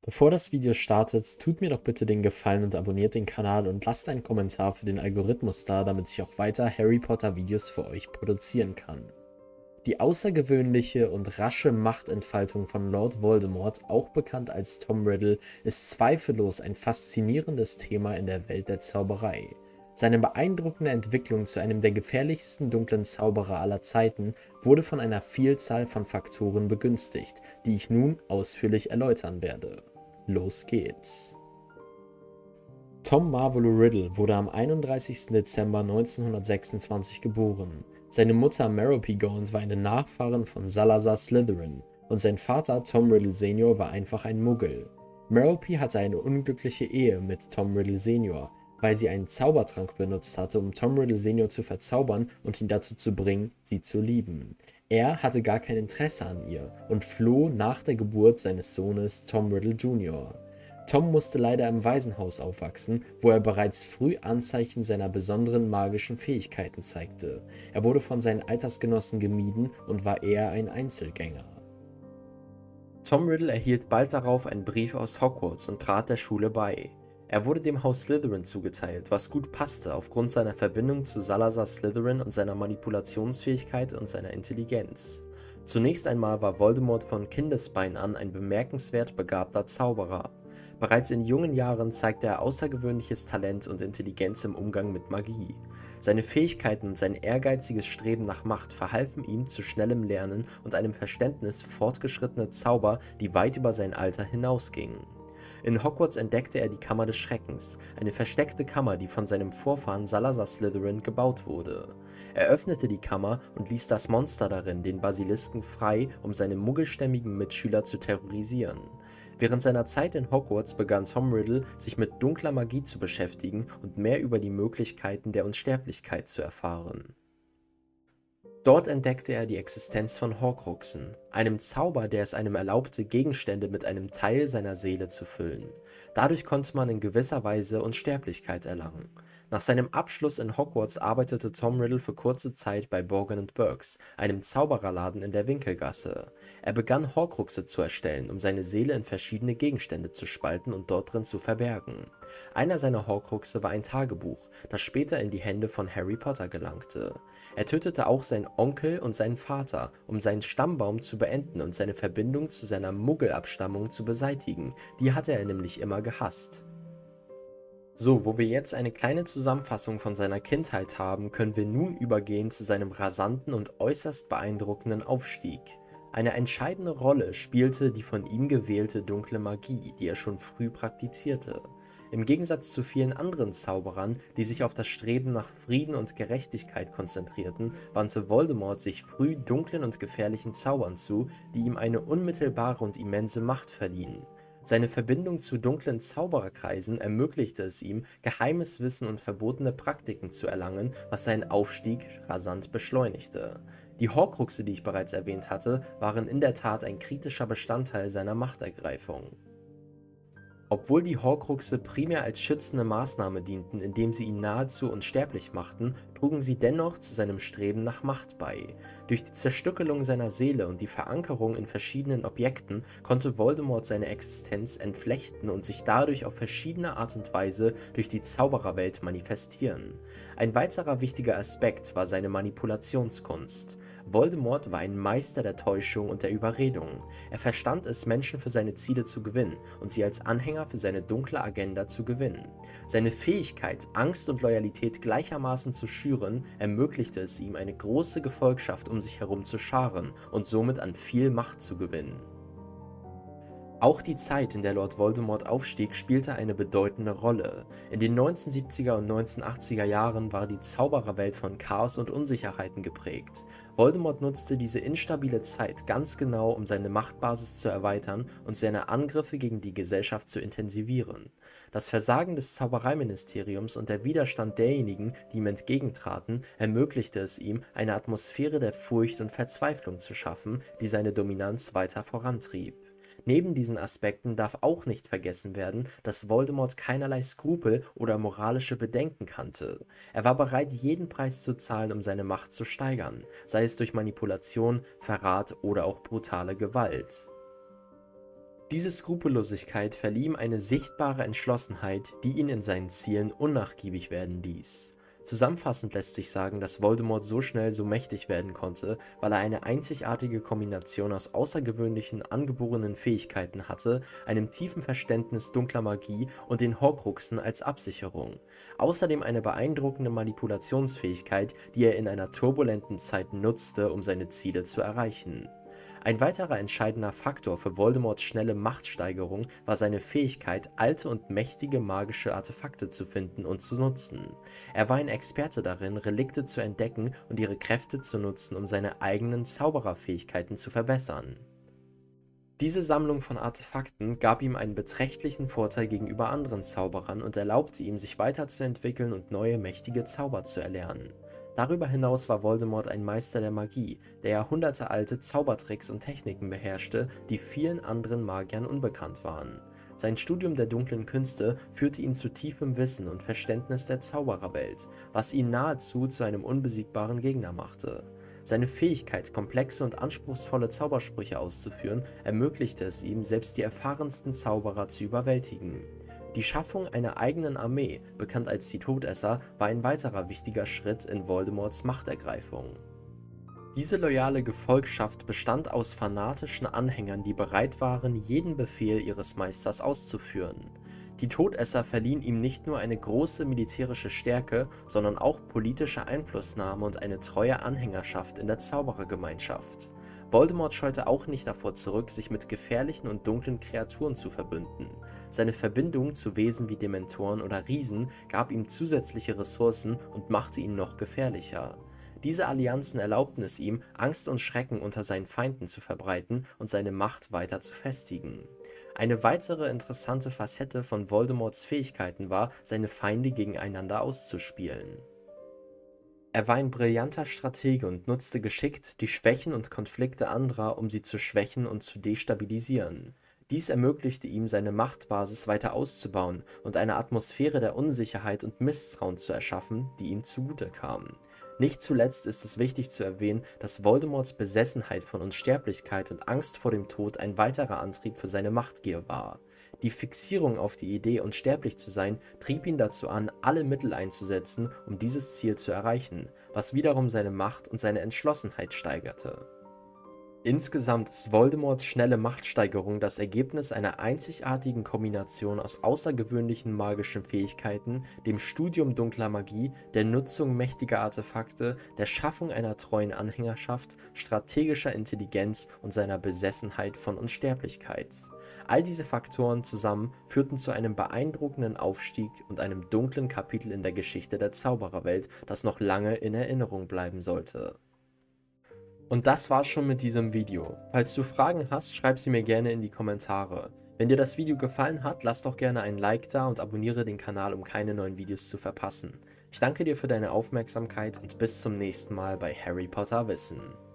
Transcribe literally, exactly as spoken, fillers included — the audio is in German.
Bevor das Video startet, tut mir doch bitte den Gefallen und abonniert den Kanal und lasst einen Kommentar für den Algorithmus da, damit ich auch weiter Harry Potter Videos für euch produzieren kann. Die außergewöhnliche und rasche Machtentfaltung von Lord Voldemort, auch bekannt als Tom Riddle, ist zweifellos ein faszinierendes Thema in der Welt der Zauberei. Seine beeindruckende Entwicklung zu einem der gefährlichsten dunklen Zauberer aller Zeiten wurde von einer Vielzahl von Faktoren begünstigt, die ich nun ausführlich erläutern werde. Los geht's! Tom Marvolo Riddle wurde am einunddreißigsten Dezember neunzehnhundertsechsundzwanzig geboren. Seine Mutter Merope Gaunt war eine Nachfahrin von Salazar Slytherin und sein Vater Tom Riddle Senior war einfach ein Muggel. Merope hatte eine unglückliche Ehe mit Tom Riddle Senior, weil sie einen Zaubertrank benutzt hatte, um Tom Riddle Senior zu verzaubern und ihn dazu zu bringen, sie zu lieben. Er hatte gar kein Interesse an ihr und floh nach der Geburt seines Sohnes Tom Riddle Junior Tom musste leider im Waisenhaus aufwachsen, wo er bereits früh Anzeichen seiner besonderen magischen Fähigkeiten zeigte. Er wurde von seinen Altersgenossen gemieden und war eher ein Einzelgänger. Tom Riddle erhielt bald darauf einen Brief aus Hogwarts und trat der Schule bei. Er wurde dem Haus Slytherin zugeteilt, was gut passte aufgrund seiner Verbindung zu Salazar Slytherin und seiner Manipulationsfähigkeit und seiner Intelligenz. Zunächst einmal war Voldemort von Kindesbeinen an ein bemerkenswert begabter Zauberer. Bereits in jungen Jahren zeigte er außergewöhnliches Talent und Intelligenz im Umgang mit Magie. Seine Fähigkeiten und sein ehrgeiziges Streben nach Macht verhalfen ihm zu schnellem Lernen und einem Verständnis für fortgeschrittene Zauber, die weit über sein Alter hinausgingen. In Hogwarts entdeckte er die Kammer des Schreckens, eine versteckte Kammer, die von seinem Vorfahren Salazar Slytherin gebaut wurde. Er öffnete die Kammer und ließ das Monster darin, den Basilisken, frei, um seine muggelstämmigen Mitschüler zu terrorisieren. Während seiner Zeit in Hogwarts begann Tom Riddle, sich mit dunkler Magie zu beschäftigen und mehr über die Möglichkeiten der Unsterblichkeit zu erfahren. Dort entdeckte er die Existenz von Horcruxen, einem Zauber, der es einem erlaubte, Gegenstände mit einem Teil seiner Seele zu füllen. Dadurch konnte man in gewisser Weise Unsterblichkeit erlangen. Nach seinem Abschluss in Hogwarts arbeitete Tom Riddle für kurze Zeit bei Borgin und Burkes, einem Zaubererladen in der Winkelgasse. Er begann Horcruxe zu erstellen, um seine Seele in verschiedene Gegenstände zu spalten und dort drin zu verbergen. Einer seiner Horcruxe war ein Tagebuch, das später in die Hände von Harry Potter gelangte. Er tötete auch seinen Onkel und seinen Vater, um seinen Stammbaum zu beenden und seine Verbindung zu seiner Muggelabstammung zu beseitigen, die hatte er nämlich immer gehasst. So, wo wir jetzt eine kleine Zusammenfassung von seiner Kindheit haben, können wir nun übergehen zu seinem rasanten und äußerst beeindruckenden Aufstieg. Eine entscheidende Rolle spielte die von ihm gewählte dunkle Magie, die er schon früh praktizierte. Im Gegensatz zu vielen anderen Zauberern, die sich auf das Streben nach Frieden und Gerechtigkeit konzentrierten, wandte Voldemort sich früh dunklen und gefährlichen Zaubern zu, die ihm eine unmittelbare und immense Macht verliehen. Seine Verbindung zu dunklen Zaubererkreisen ermöglichte es ihm, geheimes Wissen und verbotene Praktiken zu erlangen, was seinen Aufstieg rasant beschleunigte. Die Horcruxe, die ich bereits erwähnt hatte, waren in der Tat ein kritischer Bestandteil seiner Machtergreifung. Obwohl die Horcruxe primär als schützende Maßnahme dienten, indem sie ihn nahezu unsterblich machten, trugen sie dennoch zu seinem Streben nach Macht bei. Durch die Zerstückelung seiner Seele und die Verankerung in verschiedenen Objekten konnte Voldemort seine Existenz entflechten und sich dadurch auf verschiedene Art und Weise durch die Zaubererwelt manifestieren. Ein weiterer wichtiger Aspekt war seine Manipulationskunst. Voldemort war ein Meister der Täuschung und der Überredung. Er verstand es, Menschen für seine Ziele zu gewinnen und sie als Anhänger für seine dunkle Agenda zu gewinnen. Seine Fähigkeit, Angst und Loyalität gleichermaßen zu schüren, ermöglichte es ihm, eine große Gefolgschaft um sich herum zu scharen und somit an viel Macht zu gewinnen. Auch die Zeit, in der Lord Voldemort aufstieg, spielte eine bedeutende Rolle. In den neunzehnhundertsiebziger und neunzehnhundertachtziger Jahren war die Zaubererwelt von Chaos und Unsicherheiten geprägt. Voldemort nutzte diese instabile Zeit ganz genau, um seine Machtbasis zu erweitern und seine Angriffe gegen die Gesellschaft zu intensivieren. Das Versagen des Zaubereiministeriums und der Widerstand derjenigen, die ihm entgegentraten, ermöglichte es ihm, eine Atmosphäre der Furcht und Verzweiflung zu schaffen, die seine Dominanz weiter vorantrieb. Neben diesen Aspekten darf auch nicht vergessen werden, dass Voldemort keinerlei Skrupel oder moralische Bedenken kannte. Er war bereit, jeden Preis zu zahlen, um seine Macht zu steigern, sei es durch Manipulation, Verrat oder auch brutale Gewalt. Diese Skrupellosigkeit verlieh ihm eine sichtbare Entschlossenheit, die ihn in seinen Zielen unnachgiebig werden ließ. Zusammenfassend lässt sich sagen, dass Voldemort so schnell so mächtig werden konnte, weil er eine einzigartige Kombination aus außergewöhnlichen angeborenen Fähigkeiten hatte, einem tiefen Verständnis dunkler Magie und den Horcruxen als Absicherung. Außerdem eine beeindruckende Manipulationsfähigkeit, die er in einer turbulenten Zeit nutzte, um seine Ziele zu erreichen. Ein weiterer entscheidender Faktor für Voldemorts schnelle Machtsteigerung war seine Fähigkeit, alte und mächtige magische Artefakte zu finden und zu nutzen. Er war ein Experte darin, Relikte zu entdecken und ihre Kräfte zu nutzen, um seine eigenen Zaubererfähigkeiten zu verbessern. Diese Sammlung von Artefakten gab ihm einen beträchtlichen Vorteil gegenüber anderen Zauberern und erlaubte ihm, sich weiterzuentwickeln und neue mächtige Zauber zu erlernen. Darüber hinaus war Voldemort ein Meister der Magie, der jahrhundertealte Zaubertricks und Techniken beherrschte, die vielen anderen Magiern unbekannt waren. Sein Studium der dunklen Künste führte ihn zu tiefem Wissen und Verständnis der Zaubererwelt, was ihn nahezu zu einem unbesiegbaren Gegner machte. Seine Fähigkeit, komplexe und anspruchsvolle Zaubersprüche auszuführen, ermöglichte es ihm, selbst die erfahrensten Zauberer zu überwältigen. Die Schaffung einer eigenen Armee, bekannt als die Todesser, war ein weiterer wichtiger Schritt in Voldemorts Machtergreifung. Diese loyale Gefolgschaft bestand aus fanatischen Anhängern, die bereit waren, jeden Befehl ihres Meisters auszuführen. Die Todesser verliehen ihm nicht nur eine große militärische Stärke, sondern auch politische Einflussnahme und eine treue Anhängerschaft in der Zauberergemeinschaft. Voldemort scheute auch nicht davor zurück, sich mit gefährlichen und dunklen Kreaturen zu verbünden. Seine Verbindung zu Wesen wie Dementoren oder Riesen gab ihm zusätzliche Ressourcen und machte ihn noch gefährlicher. Diese Allianzen erlaubten es ihm, Angst und Schrecken unter seinen Feinden zu verbreiten und seine Macht weiter zu festigen. Eine weitere interessante Facette von Voldemorts Fähigkeiten war, seine Feinde gegeneinander auszuspielen. Er war ein brillanter Stratege und nutzte geschickt die Schwächen und Konflikte anderer, um sie zu schwächen und zu destabilisieren. Dies ermöglichte ihm, seine Machtbasis weiter auszubauen und eine Atmosphäre der Unsicherheit und Misstrauen zu erschaffen, die ihm zugute kam. Nicht zuletzt ist es wichtig zu erwähnen, dass Voldemorts Besessenheit von Unsterblichkeit und Angst vor dem Tod ein weiterer Antrieb für seine Machtgier war. Die Fixierung auf die Idee, unsterblich zu sein, trieb ihn dazu an, alle Mittel einzusetzen, um dieses Ziel zu erreichen, was wiederum seine Macht und seine Entschlossenheit steigerte. Insgesamt ist Voldemorts schnelle Machtsteigerung das Ergebnis einer einzigartigen Kombination aus außergewöhnlichen magischen Fähigkeiten, dem Studium dunkler Magie, der Nutzung mächtiger Artefakte, der Schaffung einer treuen Anhängerschaft, strategischer Intelligenz und seiner Besessenheit von Unsterblichkeit. All diese Faktoren zusammen führten zu einem beeindruckenden Aufstieg und einem dunklen Kapitel in der Geschichte der Zaubererwelt, das noch lange in Erinnerung bleiben sollte. Und das war's schon mit diesem Video. Falls du Fragen hast, schreib sie mir gerne in die Kommentare. Wenn dir das Video gefallen hat, lass doch gerne ein Like da und abonniere den Kanal, um keine neuen Videos zu verpassen. Ich danke dir für deine Aufmerksamkeit und bis zum nächsten Mal bei Harry Potter Wissen.